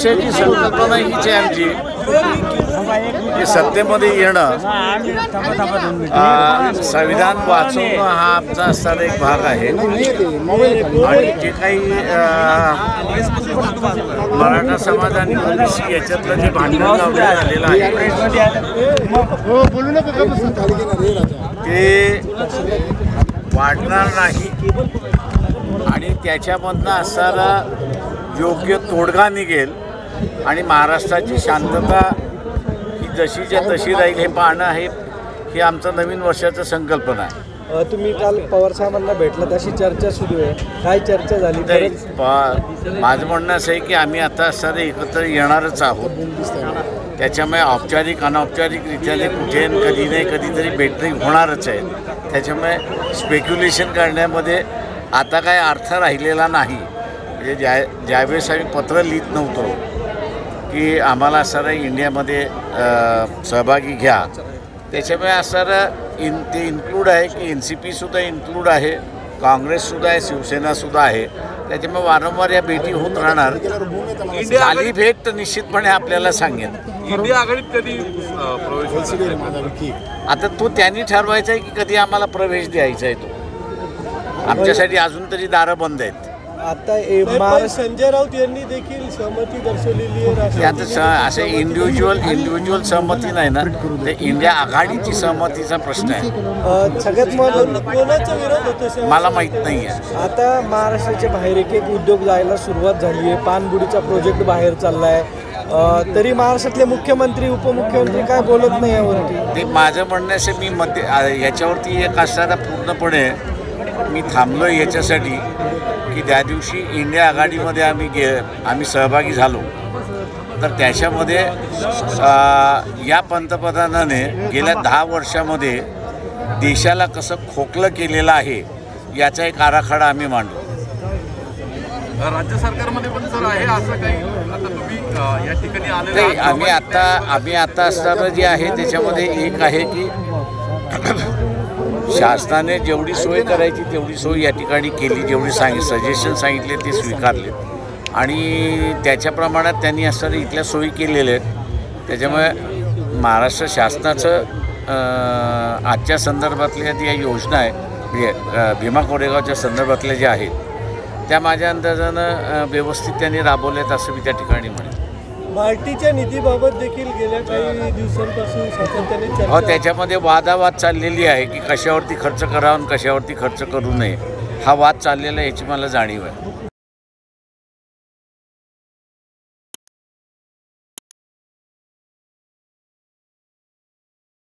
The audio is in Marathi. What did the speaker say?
पक्षाची संकल्पना हीच आहे आमची की सत्तेमध्ये येणं, संविधान वाचवणं हा आमचा असणारा एक भाग आहे। आणि जे काही मराठा समाज आणि ओबीसी याच्यातलं जे भांडण झालेलं आहे ते वाढणार नाही आणि त्याच्यामधनं असणारा योग्य तोडगा निघेल आणि महाराष्ट्राची शांतता ही जशीच्या तशी राहील हे पाहणं ही आमचं नवीन वर्षाचं संकल्पना आहे। तुम्ही काल पवार साहेबांना भेटलात, अशी चर्चा सुरू आहे, काय चर्चा झाली? माझं म्हणणं असं आहे की आम्ही आता असणारे एकत्र येणारच आहोत, त्याच्यामुळे औपचारिक अनौपचारिकरित्याने कुठे कधी नाही कधीतरी भेटणी होणारच आहे। त्याच्यामुळे स्पेक्युलेशन करण्यामध्ये आता काय अर्थ राहिलेला नाही। म्हणजे ज्यावेळेस आम्ही पत्र लिहित नव्हतो की आम्हाला असणारं इंडियामध्ये सहभागी घ्या, त्याच्यामुळे असणारं ते इन्क्लूड आहे की NCPसुद्धा इन्क्लूड आहे, काँग्रेससुद्धा आहे, शिवसेनासुद्धा आहे। त्याच्यामुळे वारंवार या भेटी होत राहणार। झाली भेट तर निश्चितपणे आपल्याला सांगेन। इंडिया आघाडीत कधी प्रवेश? आता तो त्यांनी ठरवायचा आहे की कधी आम्हाला प्रवेश द्यायचा आहे। तो आमच्यासाठी अजून तरी दारं बंद आहेत। आता संजय राऊत यांनी देखील सहमती दर्शवलेली आहे। आता असे इंडिव्हिज्युअल सहमती नाही ना, ते इंडिया आघाडीची सहमतीचा प्रश्न आहे। सगळ्यात महत्त्वाचं कोणाचा विरोध होतो मला माहीत नाही आहे। आता महाराष्ट्राच्या बाहेर एक उद्योग जायला सुरुवात झाली आहे, पानबुडीचा प्रोजेक्ट बाहेर चालला आहे, तरी महाराष्ट्रातले मुख्यमंत्री उपमुख्यमंत्री काय बोलत नाही यावरती? ते माझं म्हणणं असं मी याच्यावरती एक असणारा पूर्णपणे मी थांबलो याच्यासाठी की त्या दिवशी इंडिया आघाडीमध्ये आम्ही सहभागी झालो, तर त्याच्यामध्ये या पंतप्रधानाने गेल्या 10 वर्षामध्ये देशाला कसं खोकलं केलेलं आहे याचा एक आराखडा आम्ही मांडलो। राज्य सरकारमध्ये पण सर आहे असं काही? आता तुम्ही या ठिकाणी आले, आम्ही आता असणारं जे आहे त्याच्यामध्ये एक आहे की शासनाने जेवढी सोय करायची तेवढी सोय या ठिकाणी केली, जेवढी सजेशन सांगितले ते स्वीकारले आणि त्याच्या प्रमाणात त्यांनी असणाऱ्या इथल्या सोयी केलेल्या आहेत। त्याच्यामुळे महाराष्ट्र शासनाचं आजच्या संदर्भातल्या ज्या योजना आहे म्हणजे भीमा कोरेगावच्या संदर्भातल्या ज्या आहेत त्या माझ्या अंदाजानं व्यवस्थित त्यांनी राबवल्यात असं मी त्या ठिकाणी म्हणेन। मार्टीच्या निधीबाबत देखील गेल्या काही दिवसांपासून सातत्याने चर्चा त्याच्यामध्ये वादावाद चाललेली आहे की कशावरती खर्च करावा आणि कशावरती खर्च करू नये, हा वाद चाललेला याची मला जाणीव आहे।